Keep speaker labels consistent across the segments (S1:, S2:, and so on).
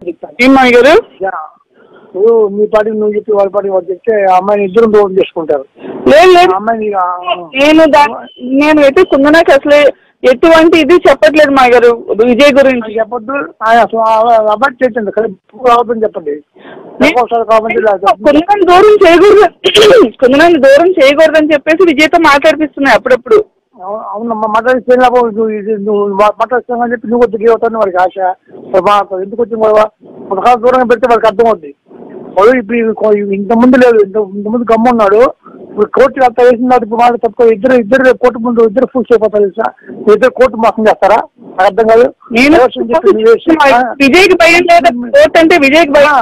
S1: ఏమయ్య గారు
S2: మీ పాటికి నువ్వు చెప్పి వాళ్ళ పాటికి వాళ్ళు చెప్తే అమ్మాయిని ఇద్దరు దూరం చేసుకుంటారు.
S1: లేదు
S2: అమ్మాయిని
S1: నేను అయితే కుందనాకి అసలు ఎటువంటి ఇది చెప్పట్లేదు మా గారు విజయ్ గురించి
S2: చెప్పొద్దు. అబ్బాయి చేయండి కావద్దని చెప్పండి.
S1: కుందనాన్ని దూరం చేయకూడదు కుందనాన్ని దూరం చేయకూడదని చెప్పేసి విజయ్తో మాట్లాడిపిస్తున్నాయి అప్పుడప్పుడు.
S2: అవునమ్మా మాట్లాడిస్తే నువ్వు మాట్లాడుతానని చెప్పి నువ్వు దిగి అవుతాను వాడికి ఆశ. ఎందుకు వచ్చింది ఒక కాలం దూరంగా పెడితే వాడికి అర్థమవుద్ది. వాడు ఇప్పుడు ఇంతకుముందు లేదు, ఇంతకుముందు గమ్మున్నాడు. ఇప్పుడు కోర్టు అంతా వేసిన తర్వాత ఇప్పుడు మాట తప్ప ఇద్దరు కోర్టు ముందు ఇద్దరు ఫుల్స్ అయిపోతారు తెలుసా. ఇద్దరు కోర్టు మోసం చేస్తారా? నాకు అర్థం కాదు.
S1: విజయ్కి భయం లేదా కోర్టు అంటే? విజయ్కి భయం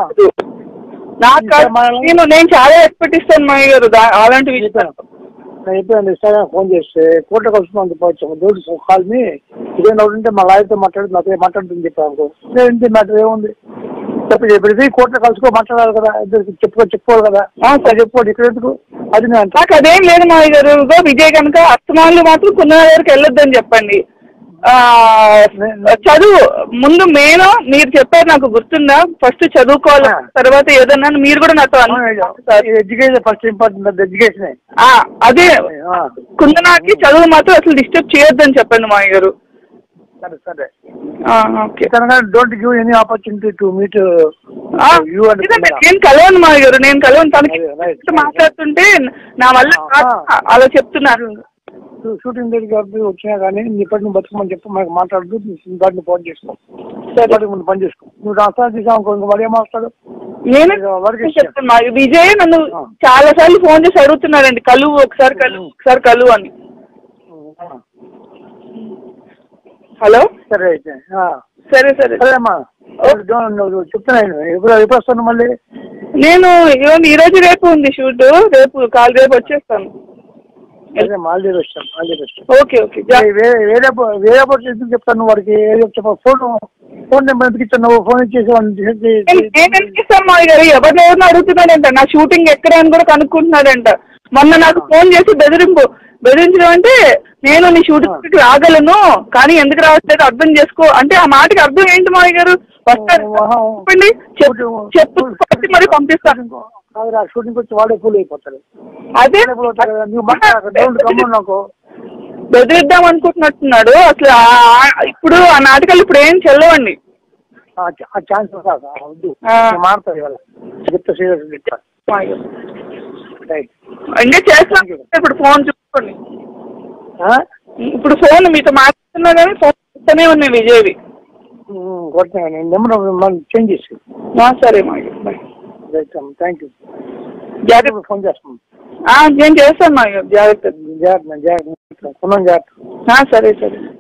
S1: నేను చాలా ఎక్స్పెక్ట్ ఇస్తాను మాయ గారు అలాంటి విషయాలు.
S2: నేను చెప్పాను ఇన్స్టాగ్రామ్ ఫోన్ చేస్తే కోర్టుకు వస్తున్నాను చెప్పవచ్చు కాల్ని ఇదేనా ఉంటే మా లాయర్తో నాతో మాట్లాడుతుంది చెప్పాను. ఏంటి మ్యాటర్ ఏముంది చెప్పి కోర్టులో కలుసుకో మాట్లాడాలి కదా, ఇద్దరు చెప్పుకోవాలి కదా. చెప్పుకోండి ఇక్కడ ఎందుకు అది
S1: నాకు అదేం లేదు మాయ గారు. విజయ్ కనుక అస్తమానులు మాత్రం కుందన గారికి వెళ్ళొద్దని చెప్పండి. చదువు ముందు మెయిన్ మీరు చెప్పారు నాకు గుర్తుందా, ఫస్ట్ చదువుకోవాలి తర్వాత ఏదన్నా మీరు కూడా నాతో
S2: ఎడ్యుకేషన్ ఫస్ట్ ఇంపార్టెంట్ ఎడ్యుకేషన్.
S1: అదే కుందనాకి చదువు మాత్రం అసలు డిస్టర్బ్ చేయొద్దని చెప్పండి మాయ గారు.
S2: సరే సరే
S1: okay.
S2: Don't give any opportunity to meet you.
S1: నేను కలవను మాయ గారు, నేను కలవను. తనకి మాట్లాడుతుంటే నా వల్ల అలా చెప్తున్నారు.
S2: షూటింగ్ దగ్గరికి వచ్చినా కానీ ఇప్పటి నువ్వు బతుకమని చెప్పి మనకు మాట్లాడుతూ దాన్ని ఫోన్ చేసుకో, పని చేసుకో. నువ్వు రాష్ట్రాలు తీసావు వాడు ఏమవుతాడు?
S1: విజయ్ నన్ను చాలా సార్లు ఫోన్ చేసి అడుగుతున్నారండి, కలువు ఒకసారి కలువు అని. హలో
S2: సరే అయితే
S1: సరే సరే
S2: సరేమ్మా చెప్తున్నాను. ఎప్పుడు వస్తాను మళ్ళీ?
S1: నేను ఈ రోజు రేపు ఉంది షూట్, రేపు వచ్చేస్తాను. Okay okay.
S2: వేరే ఎందుకు చెప్తాను వాడికి? ఫోన్ నెంబర్ ఎందుకు ఇస్తాను? ఫోన్
S1: ఇచ్చేసాను మావి గారు. ఎవరినెవరిని అడుగుతున్నాడంట, నా షూటింగ్ ఎక్కడ అని కూడా కనుక్కుంటున్నాడంట. మొన్న నాకు ఫోన్ చేసి బెదిరించడం అంటే నేను నీ షూటింగ్ రాగలను కానీ ఎందుకు రావట్లేదు అర్థం చేసుకో అంటే ఆ మాటకి అర్థం ఏంటి మావి గారు? చెప్పండి, చెప్పు మరి పంపిస్తాను.
S2: షూటింగ్ వచ్చి వాడే ఫుల్ అయిపోతాడు.
S1: అదే బెదిరిద్దాం అనుకుంటున్నట్టున్నాడు. అసలు ఇప్పుడు ఆ నాటకాలు ఇప్పుడు ఏం చెల్లవండి.
S2: ఛాన్స్ మారుతారు ఇవాళ చెప్తా సీరియస్ చెప్తా.
S1: ఇంకా చేస్తాను. ఇప్పుడు ఫోన్ చూసుకోండి. ఇప్పుడు ఫోన్ మీతో మాట్లాడుతున్నా కానీ ఫోన్ చేస్తూనే ఉన్నాయి విజయ్వి.
S2: నెంబర్ చేంజ్ చేసి.
S1: సరే మాకు బాయ్.
S2: Thank you.
S1: జాగ్రత్త
S2: ఫోన్ చేస్తాను.
S1: నేను చేస్తాను జాగ్రత్త.
S2: జాగ్రత్త.
S1: సరే సరే.